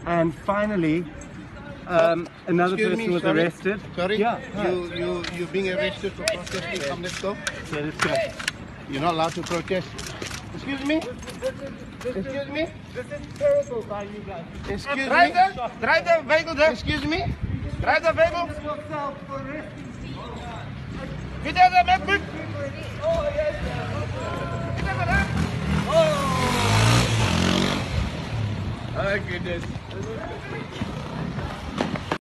And finally, another person was arrested. Sorry? Yeah. You're being arrested for protesting. Come, let's go. So let's go. You're not allowed to protest. Excuse me? Excuse me? This is terrible by you guys. Excuse me? Drive the vehicle there. Excuse me? Drive the vehicle. Yourself for arresting people. Get out of there, man, quick. Oh, yes. Get out of there. Oh, goodness.